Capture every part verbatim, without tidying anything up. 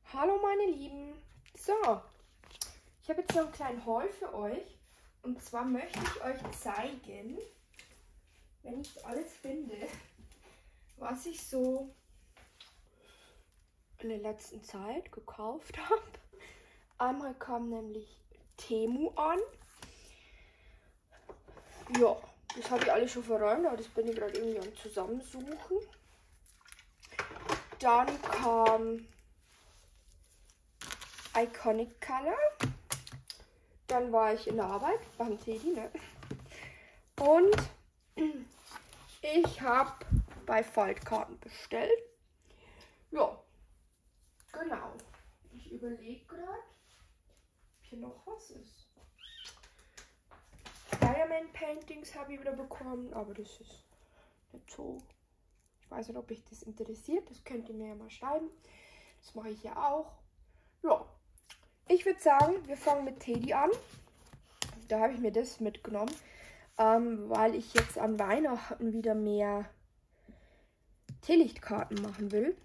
Hallo meine Lieben, so, ich habe jetzt noch einen kleinen Haul für euch und zwar möchte ich euch zeigen, wenn ich alles finde, was ich so in der letzten Zeit gekauft habe. Einmal kam nämlich Temu an, ja, das habe ich alles schon verräumt, aber das bin ich gerade irgendwie am Zusammensuchen. Dann kam Iconic Color. Dann war ich in der Arbeit beim Teddy, ne? Und ich habe bei Faltkarten bestellt. Ja, genau. Ich überlege gerade, ob hier noch was ist. Diamond Paintings habe ich wieder bekommen, aber das ist nicht so. Ich weiß nicht, ob euch das interessiert. Das könnt ihr mir ja mal schreiben. Das mache ich ja auch. Ja. Ich würde sagen, wir fangen mit Teddy an. Da habe ich mir das mitgenommen, ähm, weil ich jetzt an Weihnachten wieder mehr Teelichtkarten machen will.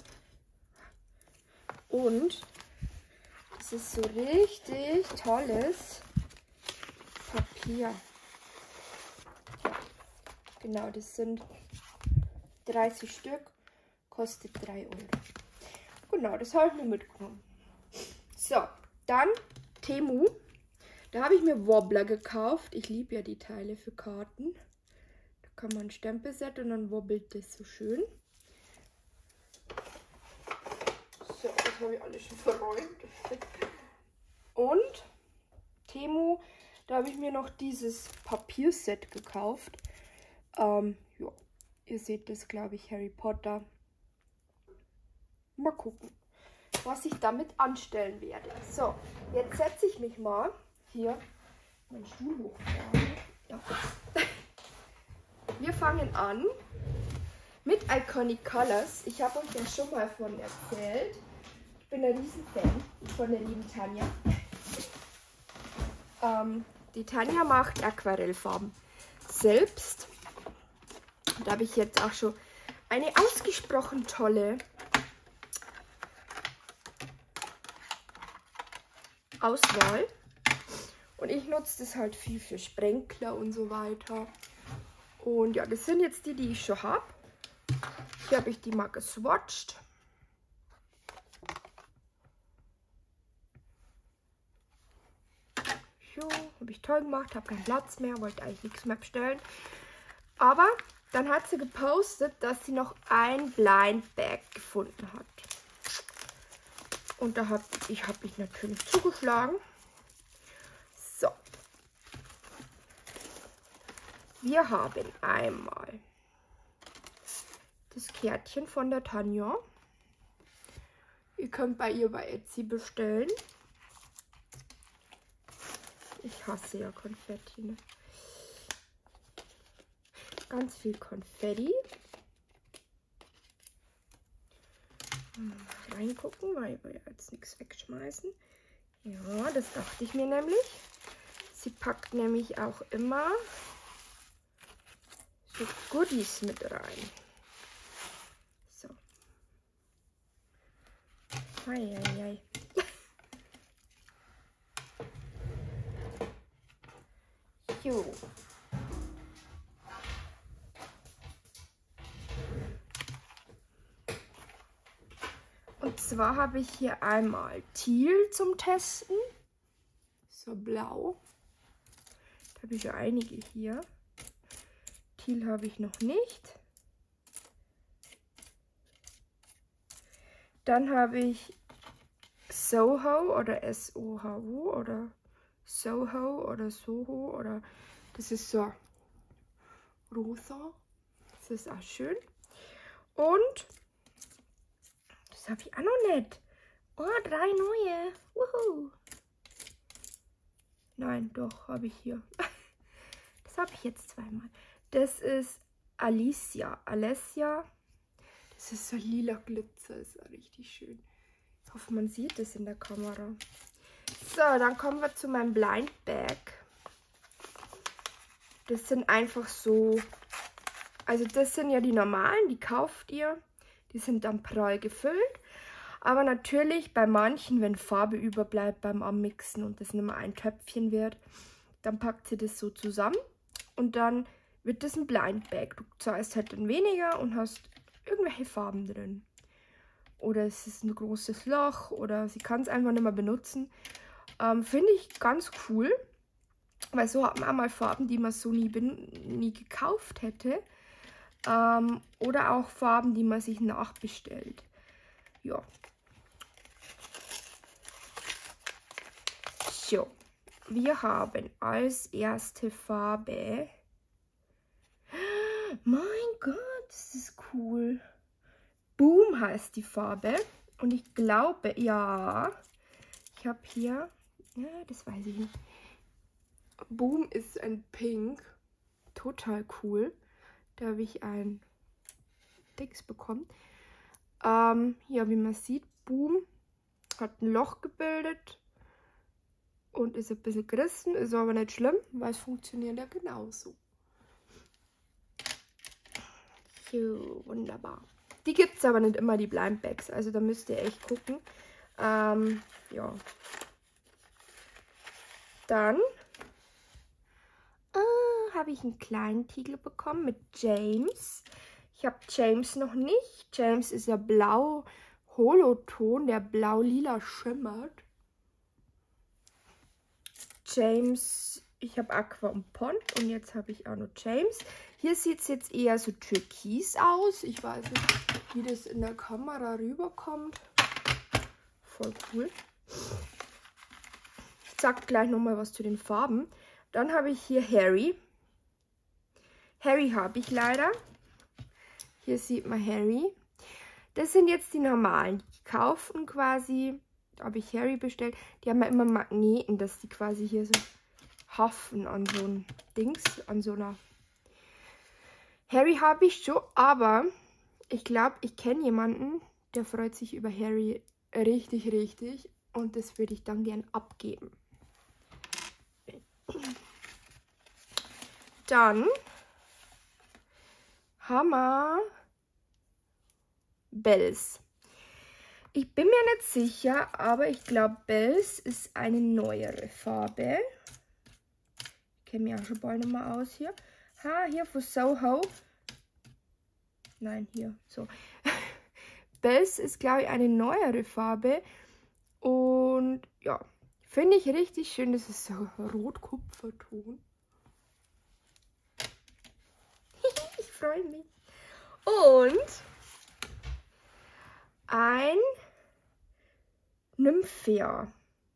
Und es ist so richtig tolles Papier. Ja, genau, das sind dreißig Stück, kostet drei Euro. Genau, das habe ich mir mitgenommen. So, dann Temu. Da habe ich mir Wobbler gekauft. Ich liebe ja die Teile für Karten. Da kann man ein Stempelset und dann wobbelt das so schön. So, das habe ich alles schon verräumt. Und Temu, da habe ich mir noch dieses Papierset gekauft. Ähm, ja, ihr seht das, glaube ich, Harry Potter. Mal gucken, was ich damit anstellen werde. So, jetzt setze ich mich mal hier meinen Stuhl hochfahren. Ja. Wir fangen an mit Iconic Colors. Ich habe euch ja schon mal von erzählt. Ich bin ein Riesenfan von der lieben Tanja. Ähm, die Tanja macht Aquarellfarben selbst. Da habe ich jetzt auch schon eine ausgesprochen tolle Auswahl. Und ich nutze das halt viel für Sprenkler und so weiter. Und ja, das sind jetzt die, die ich schon habe. Hier habe ich die mal geswatcht. So, habe ich toll gemacht, habe keinen Platz mehr, wollte eigentlich nichts mehr bestellen. Aber dann hat sie gepostet, dass sie noch ein Blind Bag gefunden hat. Und da habe ich, hab ich natürlich zugeschlagen. So. Wir haben einmal das Kärtchen von der Tanja. Ihr könnt bei ihr bei Etsy bestellen. Ich hasse ja Konfetti, ne? Ganz viel Konfetti. Mal reingucken, weil ich will jetzt nichts wegschmeißen. Ja, das dachte ich mir nämlich. Sie packt nämlich auch immer so Goodies mit rein. So. Eieiei. Jo. Und zwar habe ich hier einmal Teal zum Testen. So blau. Da habe ich ja einige hier. Teal habe ich noch nicht. Dann habe ich Soho oder S O H O oder Soho oder Soho oder das ist so rosa. Das ist auch schön. Und das habe ich auch noch nicht. Oh, drei neue. Wuhu. Nein, doch, habe ich hier. Das habe ich jetzt zweimal. Das ist Alicia. Alessia. Das ist so lila Glitzer. Ist auch richtig schön. Ich hoffe, man sieht das in der Kamera. So, dann kommen wir zu meinem Blind Bag. Das sind einfach so, also das sind ja die normalen, die kauft ihr. Die sind dann prall gefüllt. Aber natürlich bei manchen, wenn Farbe überbleibt beim Anmixen und das nicht mehr ein Töpfchen wird, dann packt sie das so zusammen und dann wird das ein Blind Bag. Du zahlst halt dann weniger und hast irgendwelche Farben drin. Oder es ist ein großes Loch oder sie kann es einfach nicht mehr benutzen. Ähm, Finde ich ganz cool, weil so hat man auch mal Farben, die man so nie, nie gekauft hätte. Ähm, oder auch Farben, die man sich nachbestellt. Ja. So, wir haben als erste Farbe... Mein Gott, das ist cool. Boom heißt die Farbe. Und ich glaube, ja, ich habe hier, ja, das weiß ich nicht. Boom ist ein Pink. Total cool. Da habe ich ein Dings bekommen. Ähm, ja, wie man sieht, Boom hat ein Loch gebildet und ist ein bisschen gerissen. Ist aber nicht schlimm, weil es funktioniert ja genauso. So, wunderbar. Die gibt es aber nicht immer, die Blind Bags. Also da müsst ihr echt gucken. Ähm, ja. Dann äh, habe ich einen kleinen Tiegel bekommen mit James. Ich habe James noch nicht. James ist ja blau Holoton, der blau-lila schimmert. James, ich habe Aqua und Pond und jetzt habe ich auch noch James. Hier sieht es jetzt eher so türkis aus. Ich weiß nicht, wie das in der Kamera rüberkommt. Voll cool. Ich sag gleich nochmal was zu den Farben. Dann habe ich hier Harry. Harry habe ich leider. Hier sieht man Harry. Das sind jetzt die normalen. Die kaufen quasi, da habe ich Harry bestellt. Die haben ja immer Magneten, dass die quasi hier so haften an so ein Dings, an so einer... Harry habe ich schon, aber ich glaube, ich kenne jemanden, der freut sich über Harry richtig, richtig. Und das würde ich dann gern abgeben. Dann haben wir Bells. Ich bin mir nicht sicher, aber ich glaube, Bells ist eine neuere Farbe. Ich kenne mich auch schon bald nochmal aus hier. Ha, hier von Soho. Nein, hier, so. Bells ist, glaube ich, eine neuere Farbe. Und ja, finde ich richtig schön. Das ist so Rotkupferton. Ich freue mich. Und ein Nymphea.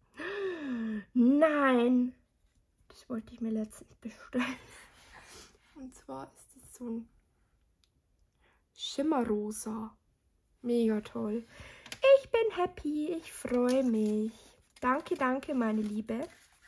Nein, das wollte ich mir letztens bestellen. Und zwar ist es so ein Schimmerrosa. Mega toll. Ich bin happy, ich freue mich. Danke, danke, meine Liebe.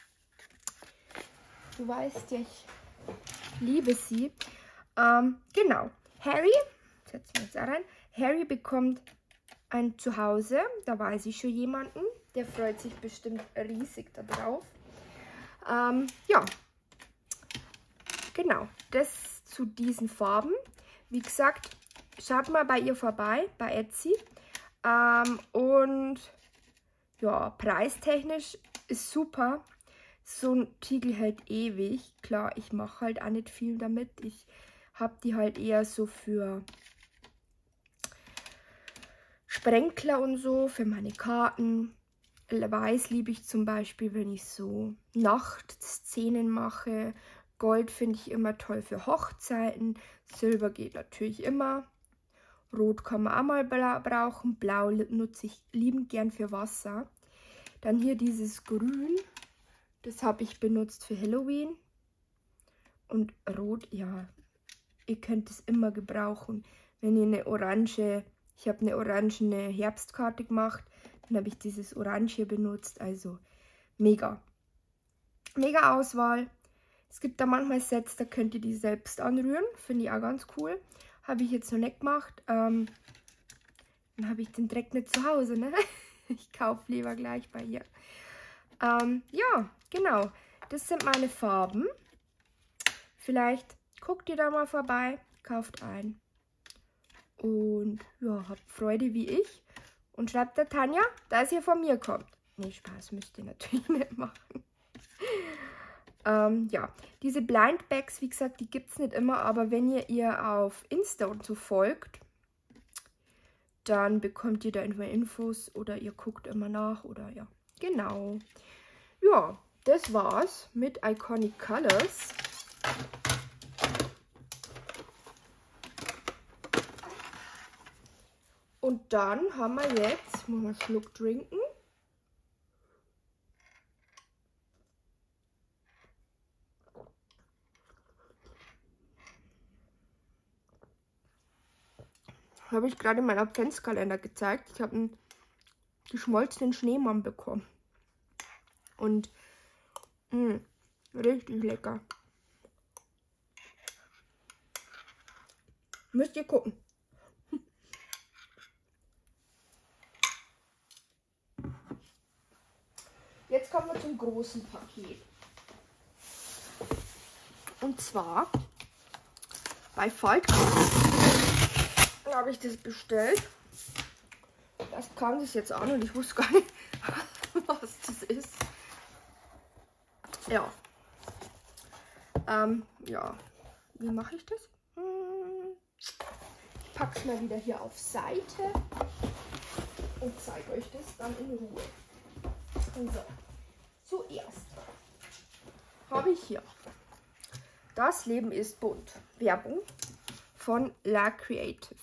Du weißt ja, ich liebe sie. Ähm, genau. Harry, setzen wir jetzt auch rein. Harry bekommt ein Zuhause. Da weiß ich schon jemanden. Der freut sich bestimmt riesig darauf. Ähm, ja. Genau. Das zu diesen Farben. Wie gesagt, schaut mal bei ihr vorbei, bei Etsy. Ähm, und ja, preistechnisch ist super. So ein Tiegel hält ewig. Klar, ich mache halt auch nicht viel damit. Ich habe die halt eher so für Sprenkler und so, für meine Karten. Weiß liebe ich zum Beispiel, wenn ich so Nachtszenen mache. Gold finde ich immer toll für Hochzeiten. Silber geht natürlich immer. Rot kann man auch mal brauchen. Blau nutze ich liebend gern für Wasser. Dann hier dieses Grün. Das habe ich benutzt für Halloween. Und Rot, ja, ihr könnt es immer gebrauchen. Wenn ihr eine orange, ich habe eine orangene Herbstkarte gemacht, dann habe ich dieses Orange hier benutzt. Also mega. Mega Auswahl. Es gibt da manchmal Sets, da könnt ihr die selbst anrühren. Finde ich auch ganz cool. Habe ich jetzt noch nicht gemacht. Ähm, dann habe ich den Dreck nicht zu Hause, ne? Ich kaufe lieber gleich bei ihr. Ähm, ja, genau. Das sind meine Farben. Vielleicht guckt ihr da mal vorbei, kauft ein. Und ja, habt Freude wie ich. Und schreibt der Tanja, dass ihr von mir kommt. Nee, Spaß müsst ihr natürlich nicht machen. ähm, ja, diese Blind Bags, wie gesagt, die gibt es nicht immer, aber wenn ihr ihr auf Insta und so folgt, dann bekommt ihr da immer Infos oder ihr guckt immer nach oder ja, genau. Ja, das war's mit Iconic Colors. Und dann haben wir jetzt, muss man einen Schluck trinken. Habe ich gerade in meinem Adventskalender gezeigt. Ich habe einen geschmolzenen Schneemann bekommen. Und mh, richtig lecker. Müsst ihr gucken. Jetzt kommen wir zum großen Paket. Und zwar bei Falk habe ich das bestellt. Das kam das jetzt an und ich wusste gar nicht, was das ist. Ja. Ähm, ja. Wie mache ich das? Hm. Ich packe es mal wieder hier auf Seite und zeige euch das dann in Ruhe. So. Zuerst habe ich hier Das Leben ist bunt. Werbung von La Creative.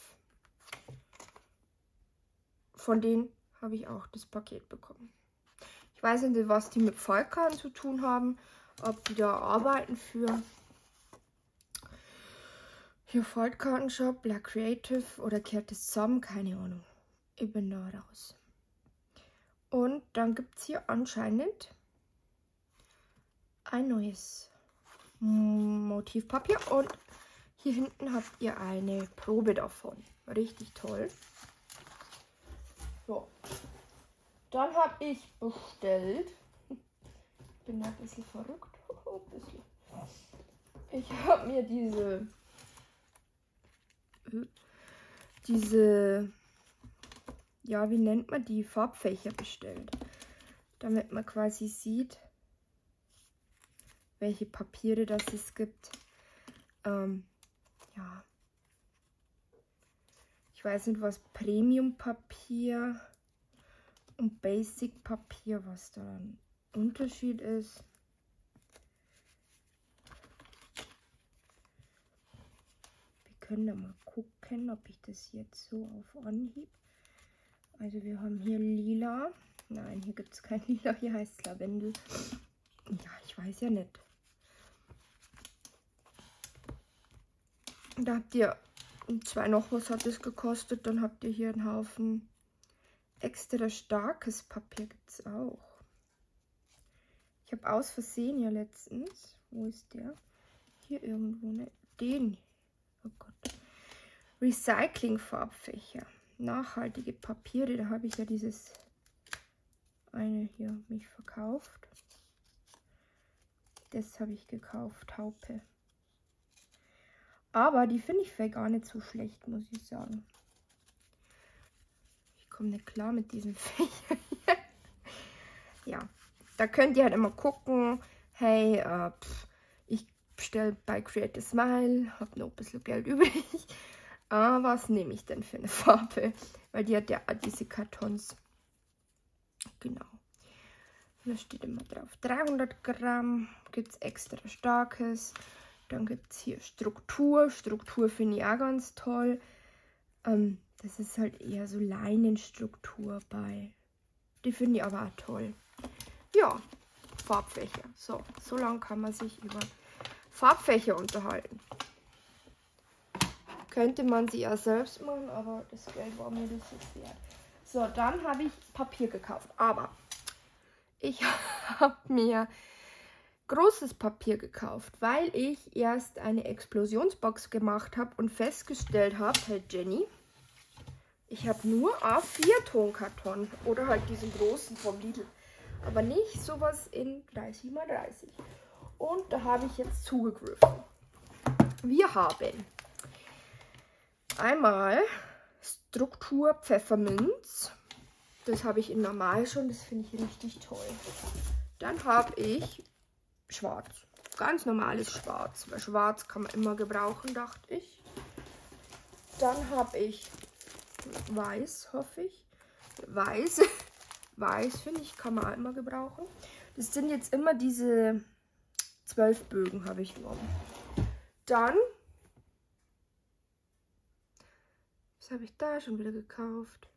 Von denen habe ich auch das Paket bekommen. Ich weiß nicht, was die mit Fallkarten zu tun haben. Ob die da arbeiten für hier Fallkartenshop, La Creative oder kehrt es zusammen? Keine Ahnung. Ich bin da raus. Und dann gibt es hier anscheinend ein neues Motivpapier. Und hier hinten habt ihr eine Probe davon. Richtig toll. So. Dann habe ich bestellt. Ich bin ein bisschen verrückt. Ein bisschen. Ich habe mir diese diese ja, wie nennt man die, Farbfächer bestellt, damit man quasi sieht, welche Papiere das es gibt. Ähm, ja, ich weiß nicht, was Premium-Papier und Basic-Papier, was da ein Unterschied ist. Wir können da mal gucken, ob ich das jetzt so auf Anhieb. Also wir haben hier lila. Nein, hier gibt es kein lila, hier heißt es Lavendel. Ja, ich weiß ja nicht. Da habt ihr zwei noch, was hat es gekostet. Dann habt ihr hier einen Haufen extra starkes Papier, gibt es auch. Ich habe aus Versehen ja letztens, wo ist der? Hier irgendwo, ne? Den. Oh Gott. Recycling-Farbfächer. Nachhaltige Papiere, da habe ich ja dieses eine hier mich verkauft. Das habe ich gekauft, Taupe. Aber die finde ich gar nicht so schlecht, muss ich sagen. Ich komme nicht klar mit diesen Fächern. Ja, da könnt ihr halt immer gucken, hey, äh, pff, ich bestelle bei Create a Smile, habe noch ein bisschen Geld übrig. Ah, was nehme ich denn für eine Farbe? Weil die hat ja diese Kartons. Genau. Da steht immer drauf. dreihundert Gramm gibt es extra starkes. Dann gibt es hier Struktur. Struktur finde ich auch ganz toll. Ähm, das ist halt eher so Leinenstruktur bei. Die finde ich aber auch toll. Ja, Farbfächer. So, so lange kann man sich über Farbfächer unterhalten. Könnte man sie ja selbst machen, aber das Geld war mir das jetzt wert. So, dann habe ich Papier gekauft. Aber ich habe mir großes Papier gekauft, weil ich erst eine Explosionsbox gemacht habe und festgestellt habe, hey Jenny, ich habe nur A vier Tonkarton oder halt diesen großen vom Lidl, aber nicht sowas in dreißig mal dreißig. Und da habe ich jetzt zugegriffen. Wir haben einmal Struktur Pfefferminz. Das habe ich in normal schon, das finde ich richtig toll. Dann habe ich schwarz. Ganz normales Schwarz. Weil schwarz kann man immer gebrauchen, dachte ich. Dann habe ich weiß, hoffe ich. Weiß. Weiß, finde ich, kann man auch immer gebrauchen. Das sind jetzt immer diese zwölf Bögen, habe ich genommen. Dann, was habe ich da schon wieder gekauft?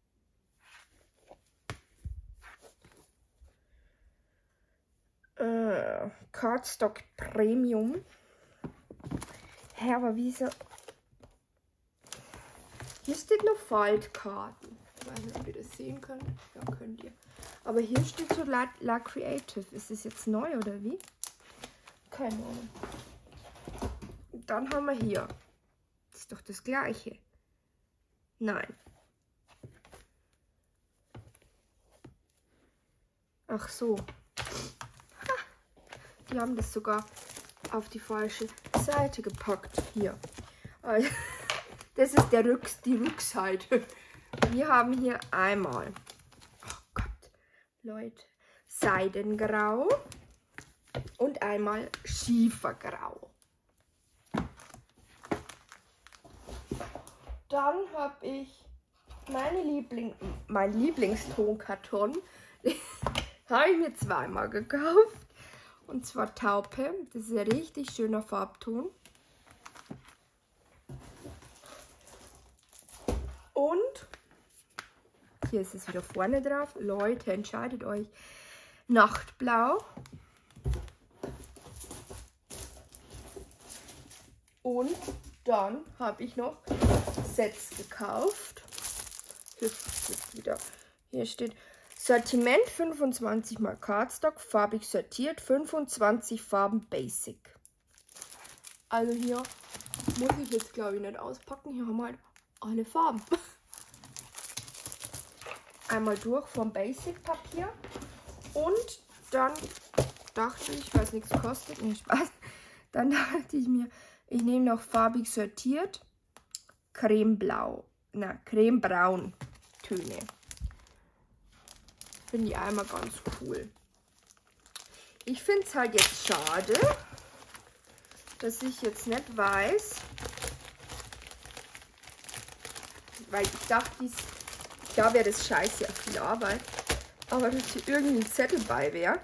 Äh, Cardstock Premium. Hä, aber wieso? Hier steht noch Faltkarten. Ich weiß nicht, ob ihr das sehen könnt. Ja, könnt ihr. Aber hier steht so La, La Creative. Ist das jetzt neu oder wie? Keine Ahnung. Dann haben wir hier. Das ist doch das gleiche. Nein. Ach so. Ha. Die haben das sogar auf die falsche Seite gepackt. Hier. Das ist der Rücks, die Rückseite. Wir haben hier einmal, oh Gott, Leute, Seidengrau und einmal Schiefergrau. Dann habe ich meine Liebling, mein Lieblingstonkarton. Habe ich mir zweimal gekauft. Und zwar Taupe. Das ist ein richtig schöner Farbton. Und hier ist es wieder vorne drauf. Leute, entscheidet euch. Nachtblau. Und dann habe ich noch Sets gekauft. Hier steht wieder. Hier steht Sortiment fünfundzwanzig mal Cardstock, farbig sortiert, fünfundzwanzig Farben Basic. Also hier muss ich jetzt glaube ich nicht auspacken. Hier haben wir halt alle Farben. Einmal durch vom Basic Papier. Und dann dachte ich, weil es nichts kostet, nee, Spaß. Dann dachte ich mir, ich nehme noch farbig sortiert Cremeblau, na Cremebraun Töne. Finde ich einmal ganz cool. Ich finde es halt jetzt schade, dass ich jetzt nicht weiß, weil ich dachte, dies, da wäre das scheiße ja viel Arbeit, aber dass hier irgendwie ein Zettel bei wäre.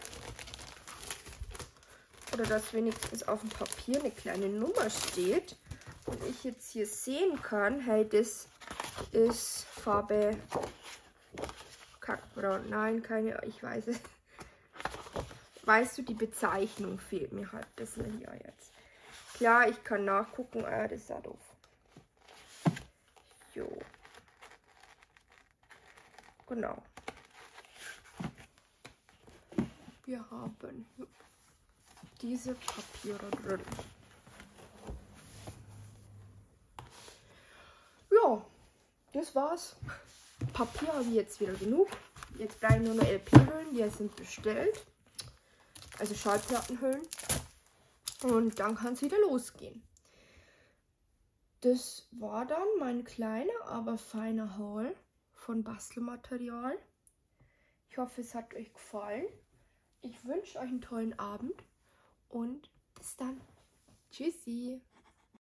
Oder dass wenigstens auf dem Papier eine kleine Nummer steht und ich jetzt hier sehen kann, hey, das ist Farbe Kackbraun. Nein, keine, ich weiß es. Weißt du, die Bezeichnung fehlt mir halt ein bisschen hier jetzt. Klar, ich kann nachgucken, ah, das ist ja doof. Jo. Genau. Wir haben diese Papiere drin. Ja, das war's. Papier habe ich jetzt wieder genug. Jetzt bleiben nur noch L P-Hüllen, die sind bestellt. Also Schallplattenhüllen. Und dann kann es wieder losgehen. Das war dann mein kleiner, aber feiner Haul von Bastelmaterial. Ich hoffe, es hat euch gefallen. Ich wünsche euch einen tollen Abend und bis dann. Tschüssi.